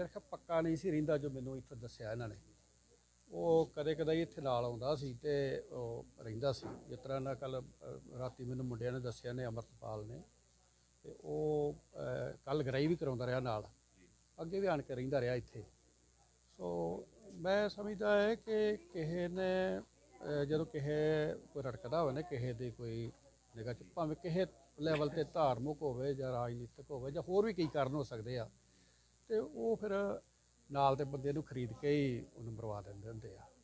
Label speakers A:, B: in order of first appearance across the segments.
A: मेरे ख्याल पक्का नहीं सी रहिंदा जो मैनू इत्थे दस्सिया इन्हां ने। ਉਹ ਕਦੇ ਕਦੇ ਇੱਥੇ ਨਾਲ ਆਉਂਦਾ ਸੀ ਅਤੇ ਉਹ ਰਹਿੰਦਾ ਸੀ। ਜਿਸ ਤਰ੍ਹਾਂ ਨਾ ਕੱਲ੍ਹ ਰਾਤੀ ਮੈਨੂੰ ਮੁੰਡਿਆਂ ਨੇ ਦੱਸਿਆ ਨੇ, ਅੰਮ੍ਰਿਤਪਾਲ ਨੇ, ਅਤੇ ਉਹ ਕੱਲ੍ਹ ਗਰਾਈ ਵੀ ਕਰਾਉਂਦਾ ਰਿਹਾ ਨਾਲ, ਅੱਗੇ ਵੀ ਆਣ ਕੇ ਰਹਿੰਦਾ ਰਿਹਾ ਇੱਥੇ। ਸੋ ਮੈਂ ਸਮਝਦਾ ਹੈ ਕਿ ਕਿਸੇ ਨੇ ਜਦੋਂ ਕਿਸੇ ਕੋਈ ਰੜਕਦਾ ਹੋਵੇ ਨਾ ਕਿਸੇ ਦੀ ਕੋਈ ਨਿਗਾਹ 'ਚ, ਭਾਵੇਂ ਕਿਸੇ ਲੈਵਲ 'ਤੇ ਧਾਰਮਿਕ ਹੋਵੇ ਜਾਂ ਰਾਜਨੀਤਿਕ ਹੋਵੇ ਜਾਂ ਹੋਰ ਵੀ ਕਈ ਕਾਰਨ ਹੋ ਸਕਦੇ ਆ, ਅਤੇ ਉਹ ਫਿਰ ਨਾਲ ਦੇ ਬੰਦੇ ਨੂੰ ਖਰੀਦ ਕੇ ਹੀ ਉਹਨੂੰ ਮਰਵਾ ਦਿੰਦੇ ਹੁੰਦੇ ਆ।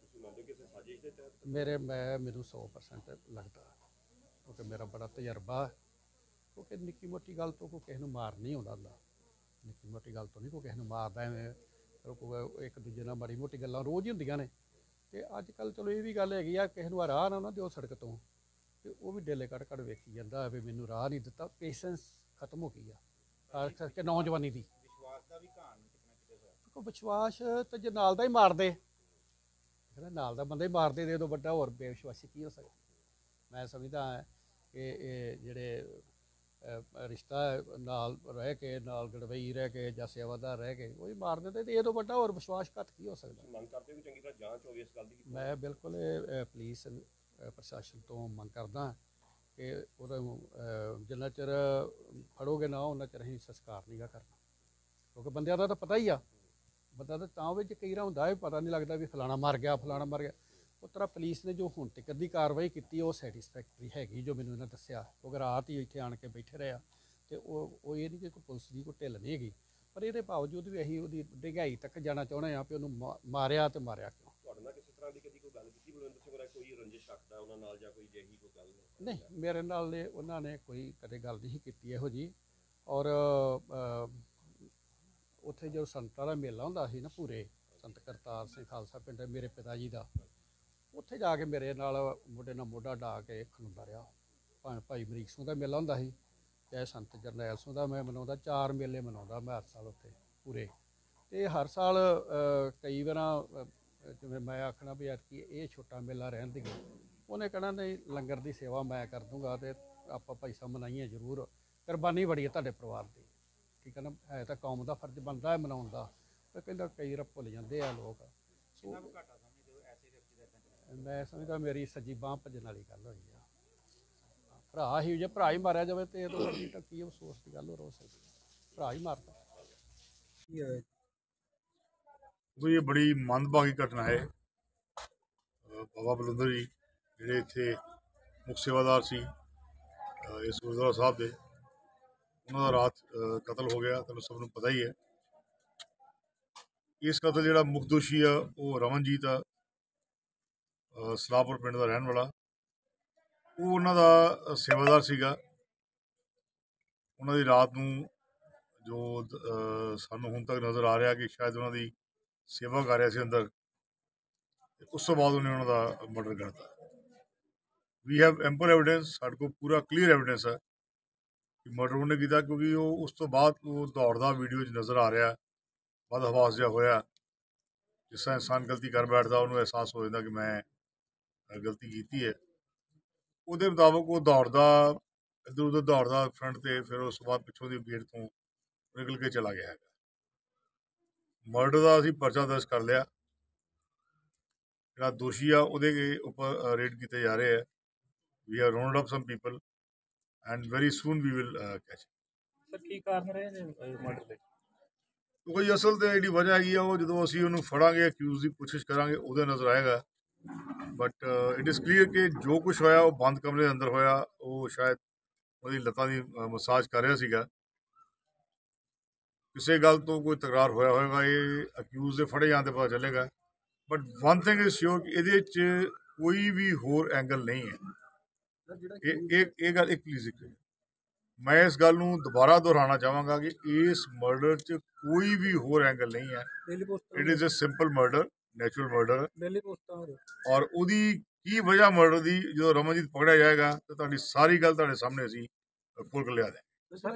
A: ਮੈਨੂੰ 100% ਲੱਗਦਾ, ਕਿਉਂਕਿ ਮੇਰਾ ਬੜਾ ਤਜਰਬਾ, ਕਿਉਂਕਿ ਨਿੱਕੀ ਮੋਟੀ ਗੱਲ ਤੋਂ ਕੋਈ ਕਿਸੇ ਨੂੰ ਮਾਰ ਨਹੀਂ ਆਉਂਦਾ ਹੁੰਦਾ। ਨਿੱਕੀ ਮੋਟੀ ਗੱਲ ਤੋਂ ਨਹੀਂ ਕੋਈ ਕਿਸੇ ਨੂੰ ਮਾਰਦਾ, ਐਵੇਂ ਇੱਕ ਦੂਜੇ ਨਾਲ ਮਾੜੀ ਮੋਟੀ ਗੱਲਾਂ ਰੋਜ਼ ਹੀ ਹੁੰਦੀਆਂ ਨੇ। ਅਤੇ ਅੱਜ ਕੱਲ੍ਹ ਚਲੋ ਇਹ ਵੀ ਗੱਲ ਹੈਗੀ ਆ, ਕਿਸੇ ਨੂੰ ਰਾਹ ਨਾ ਦਿਓ ਸੜਕ ਤੋਂ, ਅਤੇ ਉਹ ਵੀ ਡੇਲੇ ਕੱਢ ਕੱਢ ਵੇਖੀ ਜਾਂਦਾ ਵੀ ਮੈਨੂੰ ਰਾਹ ਨਹੀਂ ਦਿੱਤਾ। ਪੇਸ਼ੈਂਸ ਖਤਮ ਹੋ ਗਈ ਆ ਖਾਸ ਕਰਕੇ ਨੌਜਵਾਨੀ ਦੀ। ਵਿਸ਼ਵਾਸ ਤਾਂ ਜੇ ਨਾਲ ਦਾ ਹੀ ਮਾਰਦੇ, ਕਹਿੰਦਾ ਨਾਲ ਦਾ ਬੰਦਾ ਹੀ ਮਾਰਦੇ, ਦੇ ਉਦੋਂ ਵੱਡਾ ਹੋਰ ਬੇਵਿਸ਼ਵਾਸੀ ਕੀ ਹੋ ਸਕਦਾ। ਮੈਂ ਸਮਝਦਾ ਹਾਂ ਕਿ ਇਹ ਜਿਹੜੇ ਰਿਸ਼ਤਾ ਨਾਲ ਰਹਿ ਕੇ, ਨਾਲ ਗੜਵਈ ਰਹਿ ਕੇ ਜਾਂ ਸੇਵਾਦਾਰ ਰਹਿ ਕੇ ਉਹੀ ਮਾਰ ਦਿੰਦੇ, ਅਤੇ ਇਹ ਤੋਂ ਵੱਡਾ ਹੋਰ ਵਿਸ਼ਵਾਸ ਘੱਟ ਕੀ ਹੋ ਸਕਦਾ। ਮੰਗ ਕਰਦੇ ਵੀ ਚੰਗੀ ਤਰ੍ਹਾਂ ਜਾਂਚ ਹੋਵੇ ਇਸ ਗੱਲ ਦੀ। ਮੈਂ ਬਿਲਕੁਲ ਪੁਲਿਸ ਪ੍ਰਸ਼ਾਸਨ ਤੋਂ ਮੰਗ ਕਰਦਾ ਕਿ ਉਹਦਾ ਜਿੰਨਾ ਚਿਰ ਫੜੋਗੇ ਨਾ ਉਹਨਾਂ ਚਿਰ ਅਸੀਂ ਸੰਸਕਾਰ ਨਹੀਂ ਗਾ ਕਰਨਾ, ਕਿਉਂਕਿ ਬੰਦਿਆਂ ਦਾ ਤਾਂ ਪਤਾ ਹੀ ਆ। ਬੰਦਾ ਤਾਂ ਵਿੱਚ ਕਈ ਵਾਰ ਹੁੰਦਾ ਹੈ ਪਤਾ ਨਹੀਂ ਲੱਗਦਾ ਵੀ ਫਲਾਣਾ ਮਰ ਗਿਆ, ਫਲਾਣਾ ਮਰ ਗਿਆ। ਉਸ ਤਰ੍ਹਾਂ ਪੁਲਿਸ ਨੇ ਜੋ ਹੁਣ ਤੱਕ ਦੀ ਕਾਰਵਾਈ ਕੀਤੀ ਉਹ ਸੈਟਿਸਫੈਕਟਰੀ ਹੈਗੀ, ਜੋ ਮੈਨੂੰ ਇਹਨਾਂ ਦੱਸਿਆ। ਕਿਉਂਕਿ ਰਾਤ ਹੀ ਇੱਥੇ ਆਣ ਕੇ ਬੈਠੇ ਰਹੇ ਆ, ਅਤੇ ਉਹ ਇਹ ਨਹੀਂ ਕਿ ਕੋਈ ਪੁਲਿਸ ਦੀ ਕੋਈ ਢਿੱਲ ਨਹੀਂ ਹੈਗੀ, ਪਰ ਇਹਦੇ ਬਾਵਜੂਦ ਵੀ ਅਸੀਂ ਉਹਦੀ ਡੂੰਘਾਈ ਤੱਕ ਜਾਣਾ ਚਾਹੁੰਦੇ ਹਾਂ ਵੀ ਉਹਨੂੰ ਮਾਰਿਆ ਅਤੇ ਮਾਰਿਆ ਕਿਉਂ। ਤੁਹਾਡੇ ਨਾਲ ਕਿਸੇ ਤਰ੍ਹਾਂ ਦੀ ਕਦੀ ਕੋਈ ਗੱਲ ਕੀਤੀ ਬਲਵਿੰਦਰ ਸਿੰਘ ਬਾਰੇ, ਕੋਈ ਰੰਜਿਸ਼ ਰੱਖਦਾ ਉਹਨਾਂ ਨਾਲ ਜਾਂ ਕੋਈ ਜਿਹੀ ਕੋਈ ਗੱਲ? ਨਹੀਂ, ਮੇਰੇ ਨਾਲ ਉਹਨਾਂ ਨੇ ਕੋਈ ਕਦੇ ਗੱਲ ਨਹੀਂ ਕੀਤੀ ਇਹੋ ਜਿਹੀ। ਔਰ ਉੱਥੇ ਜਦੋਂ ਸੰਤਾਂ ਦਾ ਮੇਲਾ ਹੁੰਦਾ ਸੀ ਨਾ, ਪੂਰੇ ਸੰਤ ਕਰਤਾਰ ਸਿੰਘ ਖਾਲਸਾ ਪਿੰਡ ਮੇਰੇ ਪਿਤਾ ਜੀ ਦਾ, ਉੱਥੇ ਜਾ ਕੇ ਮੇਰੇ ਨਾਲ ਮੋਢੇ ਨਾਲ ਮੋਢਾ ਢਾ ਕੇ ਖਲੋਂਦਾ ਰਿਹਾ। ਭਾਵੇਂ ਭਾਈ ਅਮਰੀਕ ਸਿੰਘ ਦਾ ਮੇਲਾ ਹੁੰਦਾ ਸੀ, ਚਾਹੇ ਸੰਤ ਜਰਨੈਲ ਸਿੰਘ ਦਾ ਮੈਂ ਮਨਾਉਂਦਾ, 4 ਮੇਲੇ ਮਨਾਉਂਦਾ ਮੈਂ ਹਰ ਸਾਲ ਉੱਥੇ ਪੂਰੇ। ਅਤੇ ਹਰ ਸਾਲ ਕਈ ਵਾਰਾਂ ਜਿਵੇਂ ਮੈਂ ਆਖਣਾ ਵੀ ਐਤਕੀ ਇਹ ਛੋਟਾ ਮੇਲਾ ਰਹਿਣ ਦੀ, ਉਹਨੇ ਕਹਿਣਾ ਨਹੀਂ ਲੰਗਰ ਦੀ ਸੇਵਾ ਮੈਂ ਕਰ ਦੂੰਗਾ, ਅਤੇ ਆਪਾਂ ਭਾਈ ਸਾਹਿਬ ਮਨਾਈਏ ਜ਼ਰੂਰ, ਕੁਰਬਾਨੀ ਬੜੀ ਹੈ ਤੁਹਾਡੇ ਪਰਿਵਾਰ ਦੀ, ਠੀਕ ਹੈ ਨਾ, ਹੈ ਤਾਂ ਕੌਮ ਦਾ ਫਰਜ਼ ਬਣਦਾ ਹੈ ਮਨਾਉਣ ਦਾ। ਪਰ ਕਹਿੰਦਾ ਕਈ ਵਾਰ ਭੁੱਲ ਜਾਂਦੇ ਆ ਲੋਕ। ਮੈਂ ਸਮਝਦਾ ਮੇਰੀ ਸੱਜੀ ਬਾਂਹ ਭੱਜਣ ਵਾਲੀ ਗੱਲ ਹੋਈ ਆ। ਭਰਾ ਹੀ ਜੇ ਭਰਾ ਹੀ ਮਾਰਿਆ ਜਾਵੇ ਤਾਂ ਇਹ ਤੋਂ ਵੱਡੀ ਤਾਂ ਕੀ ਅਫਸੋਸ ਦੀ ਗੱਲ ਹੋ ਸਕਦੀ, ਭਰਾ ਹੀ ਮਾਰਦਾ।
B: ये बड़ी मंदभागी घटना है। बाबा बलविंदर जी ਜਿਹੜੇ ਇੱਥੇ ਮੁੱਖ ਸੇਵਾਦਾਰ ਸੀ ਇਸ ਗੁਰਦੁਆਰਾ ਸਾਹਿਬ ਦੇ, ਉਹਨਾਂ ਦਾ ਰਾਤ ਕਤਲ ਹੋ ਗਿਆ। ਤੁਹਾਨੂੰ ਸਭ ਨੂੰ ਪਤਾ ਹੀ ਹੈ। ਇਸ ਕਤਲ ਜਿਹੜਾ ਮੁੱਖ ਦੋਸ਼ੀ ਆ ਉਹ ਰਮਨਜੀਤ ਆ, ਸਲਾਹਪੁਰ ਪਿੰਡ ਦਾ ਰਹਿਣ ਵਾਲਾ। ਉਹ ਉਹਨਾਂ ਦਾ ਸੇਵਾਦਾਰ ਸੀਗਾ। ਉਹਨਾਂ ਦੀ ਰਾਤ ਨੂੰ ਜੋ ਸਾਨੂੰ ਹੁਣ ਤੱਕ ਨਜ਼ਰ ਆ ਰਿਹਾ ਕਿ ਸ਼ਾਇਦ ਉਹਨਾਂ ਦੀ ਸੇਵਾ ਕਰ ਰਿਹਾ ਸੀ ਅੰਦਰ, ਉਸ ਤੋਂ ਬਾਅਦ ਉਹਨੇ ਉਹਨਾਂ ਦਾ ਮਰਡਰ ਕਰਤਾ। ਵੀ ਹੈਵ ਐਂਪਲ ਐਵੀਡੈਂਸ, ਸਾਡੇ ਕੋਲ ਪੂਰਾ ਕਲੀਅਰ ਐਵੀਡੈਂਸ ਹੈ ਕਿ ਮਰਡਰ ਉਹਨੇ ਕੀਤਾ, ਕਿਉਂਕਿ ਉਹ ਉਸ ਤੋਂ ਬਾਅਦ ਉਹ ਦੌੜਦਾ ਵੀਡੀਓ 'ਚ ਨਜ਼ਰ ਆ ਰਿਹਾ, ਬਦ ਹਵਾਸ ਜਿਹਾ ਹੋਇਆ। ਜਿਸ ਤਰ੍ਹਾਂ ਇਨਸਾਨ ਗਲਤੀ ਕਰ ਬੈਠਦਾ ਉਹਨੂੰ ਅਹਿਸਾਸ ਹੋ ਜਾਂਦਾ ਕਿ ਮੈਂ ਗਲਤੀ ਕੀਤੀ ਹੈ। ਉਹਦੇ ਮੁਤਾਬਕ ਉਹ ਦੌੜਦਾ ਇੱਧਰ ਉੱਧਰ ਦੌੜਦਾ ਫਰੰਟ 'ਤੇ, ਫਿਰ ਉਸ ਤੋਂ ਬਾਅਦ ਪਿੱਛੋਂ ਦੀ ਗੇਟ ਤੋਂ ਨਿਕਲ ਕੇ ਚਲਾ ਗਿਆ ਹੈਗਾ। ਮਰਡਰ ਦਾ ਅਸੀਂ ਪਰਚਾ ਦਰਜ ਕਰ ਲਿਆ। ਜਿਹੜਾ ਦੋਸ਼ੀ ਆ ਉਹਦੇ ਉੱਪਰ ਰੇਡ ਕੀਤੇ ਜਾ ਰਹੇ ਆ। We are round up some people and very soon we will catch.
C: Sir ਕੀ ਕਾਰਨ ਰਹੇ ਨੇ ਮਰਡਰ ਦੇ?
B: ਕੋਈ ਅਸਲ ਤੇ ਜਿਹੜੀ ਵਜ੍ਹਾ ਹੈਗੀ ਆ ਉਹ ਜਦੋਂ ਅਸੀਂ ਉਹਨੂੰ ਫੜਾਂਗੇ, ਅਕਿਊਜ਼ ਦੀ ਪੁੱਛਿਸ਼ ਕਰਾਂਗੇ, ਉਹਦੇ ਨਜ਼ਰ ਆਏਗਾ। ਬਟ ਇਟ ਇਜ਼ ਕਲੀਅਰ ਕਿ ਜੋ ਕੁਛ ਹੋਇਆ ਉਹ ਬੰਦ ਕਮਰੇ ਦੇ ਅੰਦਰ ਹੋਇਆ। ਉਹ ਸ਼ਾਇਦ ਉਹਦੀ ਲੱਤਾਂ ਦੀ ਮਸਾਜ ਕਰ ਰਿਹਾ ਸੀਗਾ। ਕਿਸੇ ਗੱਲ ਤੋਂ ਕੋਈ ਤਕਰਾਰ ਹੋਇਆ ਹੋਏਗਾ, ਇਹ ਅਕਿਊਜ਼ ਦੇ ਫੜੇ ਜਾਣ 'ਤੇ ਪਤਾ ਚੱਲੇਗਾ। But one thing is sure ਕਿ ਇਹਦੇ 'ਚ ਕੋਈ ਵੀ ਹੋਰ ਐਂਗਲ ਨਹੀਂ ਹੈ। ਇਹ ਗੱਲ ਇੱਕ ਪਲੀਜ਼ ਇੱਕ ਮੈਂ ਇਸ ਗੱਲ ਨੂੰ ਦੁਬਾਰਾ ਦੁਹਰਾਉਣਾ ਚਾਹਾਂਗਾ ਕਿ ਇਸ ਮਰਡਰ 'ਚ ਕੋਈ ਵੀ ਹੋਰ ਐਂਗਲ ਨਹੀਂ ਹੈ। It is a simple murder, natural murder. ਔਰ ਉਹਦੀ ਕੀ ਵਜ੍ਹਾ ਮਰਡਰ ਦੀ ਜਦੋਂ ਰਮਨਜੀਤ ਪਕੜਿਆ ਜਾਏਗਾ ਤਾਂ ਤੁਹਾਡੀ ਸਾਰੀ ਗੱਲ ਤੁਹਾਡੇ ਸਾਹਮਣੇ ਅਸੀਂ ਖੋਲ ਕੇ ਲਿਆ ਦੇं।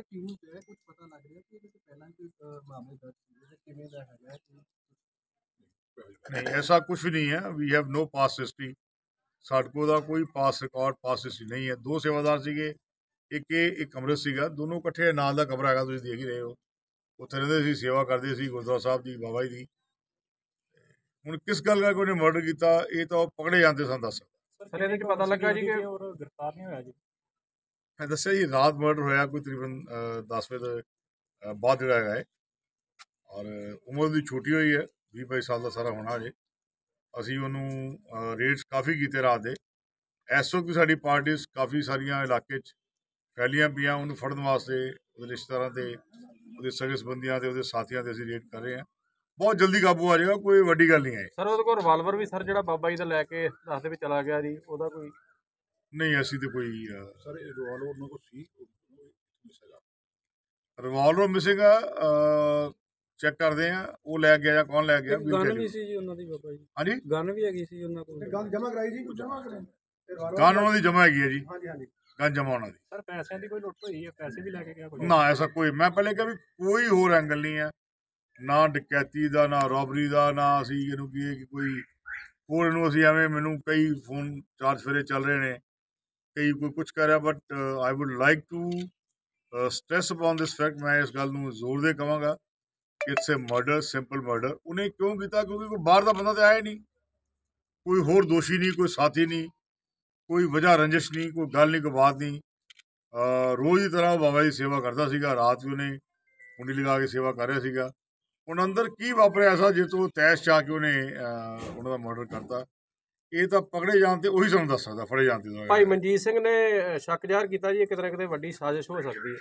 B: ਨਹੀਂ, ਐਸਾ ਕੁਛ ਵੀ ਨਹੀਂ ਹੈ। We have no past history. ਸਾਡੇ ਕੋਲ ਦਾ ਕੋਈ ਪਾਸ ਰਿਕਾਰਡ, ਪਾਸ ਹਿਸਟਰੀ ਨਹੀਂ ਹੈ। 2 ਸੇਵਾਦਾਰ ਸੀਗੇ, ਇੱਕ ਅੰਮ੍ਰਿਤ ਸੀਗਾ, ਦੋਨੋਂ ਇਕੱਠੇ ਨਾਲ ਦਾ ਕਮਰਾ ਹੈਗਾ, ਤੁਸੀਂ ਦੇਖ ਹੀ ਰਹੇ ਹੋ। ਉੱਥੇ ਰਹਿੰਦੇ ਸੀ, ਸੇਵਾ ਕਰਦੇ ਸੀ ਗੁਰਦੁਆਰਾ ਸਾਹਿਬ ਦੀ, ਬਾਬਾ ਜੀ ਦੀ। ਹੁਣ ਕਿਸ ਗੱਲ ਕਰਕੇ ਉਹਨੇ ਮਰਡਰ ਕੀਤਾ ਇਹ ਤਾਂ ਉਹ ਪਕੜੇ ਜਾਂਦੇ ਸਨ ਦੱਸ।
C: ਸਰ ਇਹਦੇ ਚ ਪਤਾ ਲੱਗਾ ਜੀ ਕਿ ਉਹ ਗ੍ਰਿਫਤਾਰ ਨਹੀਂ ਹੋਇਆ ਜੀ।
B: ਮੈਂ ਦੱਸਿਆ ਜੀ ਰਾਤ ਮਰਡਰ ਹੋਇਆ ਕੋਈ ਤਕਰੀਬਨ 10 ਵਜੇ ਤੋਂ ਬਾਅਦ ਜਿਹੜਾ ਹੈਗਾ ਹੈ, ਔਰ ਉਮਰ ਦੀ ਛੋਟੀ ਹੋਈ ਹੈ, 20-22 ਸਾਲ ਦਾ ਸਾਰਾ ਹੋਣਾ ਅਜੇ। ਅਸੀਂ ਉਹਨੂੰ ਰੇਡਸ ਕਾਫੀ ਕੀਤੇ ਰਾਤ ਦੇ। ਇਸ ਵਕਤ ਸਾਡੀ ਪਾਰਟੀਆਂ ਕਾਫੀ ਸਾਰੀਆਂ ਇਲਾਕੇ 'ਚ ਫੈਲੀਆਂ ਪਈਆਂ, ਉਹਨੂੰ ਫੜਨ ਵਾਸਤੇ ਉਹਦੇ ਰਿਸ਼ਤੇਦਾਰਾਂ ਤੇ ਉਹਦੇ ਸਗੇ ਸੰਬੰਧੀਆਂ ਤੇ ਉਹਦੇ ਸਾਥੀਆਂ ਤੇ ਅਸੀਂ ਰੇਡ ਕਰ ਰਹੇ ਹਾਂ। ਬਹੁਤ ਜਲਦੀ ਕਾਬੂ ਆ ਜਾਏਗਾ, ਕੋਈ ਵੱਡੀ ਗੱਲ ਨਹੀਂ ਹੈ।
C: ਸਰ ਉਹਦੇ ਕੋਲ ਰਿਵਾਲਵਰ ਵੀ ਸਰ ਜਿਹੜਾ ਬਾਬਾ ਜੀ ਦਾ ਲੈ ਕੇ ਦੱਸਦੇ ਵੀ ਚਲਾ ਗਿਆ ਜੀ, ਉਹਦਾ ਕੋਈ
B: ਨਹੀਂ ਅਸੀਂ ਤੇ ਕੋਈ
D: ਸਰ ਇਹ ਰਿਵਾਲਵਰ ਉਹਨਾਂ ਕੋਲ ਸੀ
B: ਰਿਵਾਲਵਰ ਮਿਸਿੰਗ ਆ, ਚੈੱਕ ਕਰਦੇ ਆ ਉਹ ਲੈ ਗਿਆ ਜਾਂ ਕੌਣ ਲੈ ਗਿਆ।
E: ਗਨ ਵੀ ਸੀ ਜੀ ਉਹਨਾਂ ਦੀ ਬਾਬਾ ਜੀ,
B: ਹਾਂਜੀ
E: ਗਨ ਵੀ ਹੈਗੀ ਸੀ ਉਹਨਾਂ ਕੋਲ।
D: ਗਨ ਜਮਾ ਕਰਾਈ ਜੀ, ਜਮਾ ਕਰਾਈ
B: ਗਨ ਉਹਨਾਂ ਦੀ ਜਮਾ ਹੈਗੀ ਹੈ ਜੀ।
D: ਹਾਂਜੀ ਹਾਂਜੀ
B: ਗਨ ਜਮਾ ਉਹਨਾਂ ਦੀ।
C: ਸਰ ਪੈਸਿਆਂ ਦੀ ਕੋਈ ਲੁੱਟ ਹੋਈ ਹੈ, ਪੈਸੇ ਵੀ ਲੈ ਕੇ ਗਿਆ ਕੋਈ?
B: ਨਾ ਐਸਾ ਕੋਈ, ਮੈਂ ਪਹਿਲੇ ਕਿਹਾ ਵੀ ਕੋਈ ਹੋਰ ਐਂਗਲ ਨਹੀਂ ਹੈ, ਨਾ ਡਕੈਤੀ ਦਾ, ਨਾ ਰੋਬਰੀ ਦਾ, ਨਾ ਅਸੀਂ ਇਹਨੂੰ ਕਹੀਏ ਕਿ ਕੋਈ ਹੋਰ ਇਹਨੂੰ ਅਸੀਂ ਐਵੇਂ, ਮੈਨੂੰ ਕਈ ਫੋਨ ਚਾਰ ਸਵੇਰੇ ਚੱਲ ਰਹੇ ਨੇ, ਕਈ ਕੋਈ ਕੁਛ ਕਰ ਰਿਹਾ, but I would like to stress upon this fact. ਮੈਂ ਇਸ ਗੱਲ ਨੂੰ ਜ਼ੋਰ ਦੇ ਕਹਾਂਗਾ it's a murder, simple murder. ਉਹਨੇ ਕਿਉਂ ਕੀਤਾ? ਕਿਉਂਕਿ ਕੋਈ ਬਾਹਰ ਦਾ ਬੰਦਾ ਤਾਂ ਆਇਆ ਨਹੀਂ, ਕੋਈ ਹੋਰ ਦੋਸ਼ੀ ਨਹੀਂ, ਕੋਈ ਸਾਥੀ ਨਹੀਂ, ਕੋਈ ਵਜ੍ਹਾ ਰੰਜਿਸ਼ ਨਹੀਂ, ਕੋਈ ਗੱਲ ਨਹੀਂ, ਕੋਈ ਬਾਤ ਨਹੀਂ। ਰੋਜ਼ ਦੀ ਤਰ੍ਹਾਂ ਬਾਬਾ ਜੀ ਸੇਵਾ ਕਰਦਾ ਸੀਗਾ, ਰਾਤ ਵੀ ਉਹਨੇ ਕੁੰਡੀ ਲਗਾ ਕੇ ਸੇਵਾ ਕਰ ਰਿਹਾ ਸੀਗਾ। ਹੁਣ ਅੰਦਰ ਕੀ ਵਾਪਰਿਆ ਐਸਾ ਜਿਸ ਤੋਂ ਤੈਸ਼ ਚਾ ਕੇ ਉਹਨੇ ਉਹਨਾਂ ਦਾ ਮਰਡਰ ਕਰਤਾ, ਇਹ ਤਾਂ ਪਕੜੇ ਜਾਣ ਤੇ ਉਹੀ ਸਾਨੂੰ ਦੱਸ ਸਕਦਾ, ਫੜੇ ਜਾਣ ਤੇ।
E: ਭਾਈ ਮਨਜੀਤ ਸਿੰਘ ਨੇ ਸ਼ੱਕ ਜ਼ਾਹਰ ਕੀਤਾ ਜੀ ਇਹ ਕਿਤੇ ਨਾ ਕਿਤੇ ਵੱਡੀ ਸਾਜ਼ਿਸ਼ ਹੋ ਸਕਦੀ ਹੈ।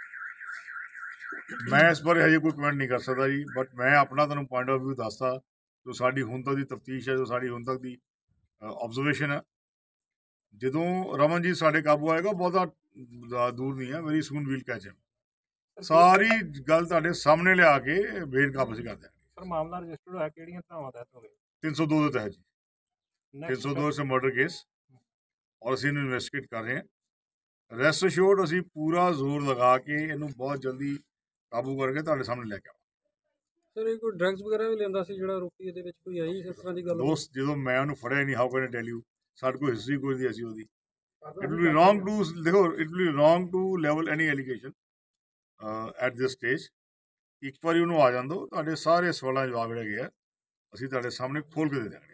B: ਮੈਂ ਇਸ ਬਾਰੇ ਹਜੇ ਕੋਈ ਕਮੈਂਟ ਨਹੀਂ ਕਰ ਸਕਦਾ ਜੀ, ਬਟ ਮੈਂ ਆਪਣਾ ਤੁਹਾਨੂੰ ਪੁਆਇੰਟ ਆਫ ਵਿਊ ਦੱਸਦਾ ਜੋ ਸਾਡੀ ਹੁਣ ਤੱਕ ਦੀ ਤਫਤੀਸ਼ ਹੈ, ਜੋ ਸਾਡੀ ਹੁਣ ਤੱਕ ਦੀ ਆਬਜ਼ਰਵੇਸ਼ਨ ਹੈ। ਜਦੋਂ ਰਮਨਜੀਤ ਸਾਡੇ ਕਾਬੂ ਆਏਗਾ, ਬਹੁਤਾ ਦੂਰ ਨਹੀਂ ਹੈ, very soon will catch him. ਸਾਰੀ ਗੱਲ ਤੁਹਾਡੇ ਸਾਹਮਣੇ ਲਿਆ ਕੇ ਬੇਨ ਕਾਬੂ ਕਰ ਦਿਆਂਗੇ।
C: ਸਰ ਮਾਮਲਾ ਰਜਿਸਟਰਡ ਹੋਇਆ ਕਿਹੜੀਆਂ ਧਾਰਾਵਾਂ ਤਹਿਤ ਹੋਵੇ?
B: 302 ਦੇ ਤਹਿਤ ਜੀ, 302 ਸੇ ਮਰਡਰ ਕੇਸ, ਔਰ ਅਸੀਂ ਇਹਨੂੰ ਇਨਵੈਸਟੀਗੇਟ ਕਰ ਰਹੇ ਹਾਂ। ਰੈਸਟ ਅਸ਼ੋਰਡ ਅਸੀਂ ਪੂਰਾ ਜ਼ੋਰ ਲਗਾ ਕੇ ਇਹਨੂੰ ਬਹੁਤ ਜਲਦੀ ਕਾਬੂ ਕਰਕੇ ਤੁਹਾਡੇ ਸਾਹਮਣੇ ਲੈ ਕੇ ਆਵਾਂਗੇ।
E: ਸਰ ਇਹ ਕੋਈ ਡਰੱਗਸ ਵਗੈਰਾ ਵੀ ਲੈਂਦਾ ਸੀ ਜਿਹੜਾ ਰੋਪੀ ਇਹਦੇ ਵਿੱਚ ਕੋਈ ਆਈ ਇਸ ਤਰ੍ਹਾਂ ਦੀ ਗੱਲ?
B: ਦੋਸਤ ਜਦੋਂ ਮੈਂ ਉਹਨੂੰ ਫੜਿਆ ਨਹੀਂ, how can I tell you, ਸਾਡੇ ਕੋਲ ਹਿਸਟਰੀ ਕੋਈ ਨਹੀਂ ਅਸੀਂ ਉਹਦੀ। It will be wrong to, ਦੇਖੋ it will be wrong to level any allegation at this stage. ਇੱਕ ਵਾਰੀ ਉਹਨੂੰ ਆ ਜਾਣ ਦਿਓ, ਤੁਹਾਡੇ ਸਾਰੇ ਸਵਾਲਾਂ ਦੇ ਜਵਾਬ ਜਿਹੜੇ ਹੈਗੇ ਆ ਅਸੀਂ ਤੁਹਾਡੇ ਸਾਹਮਣੇ ਖੋਲ ਕੇ ਦੇ ਦਿਆਂਗੇ।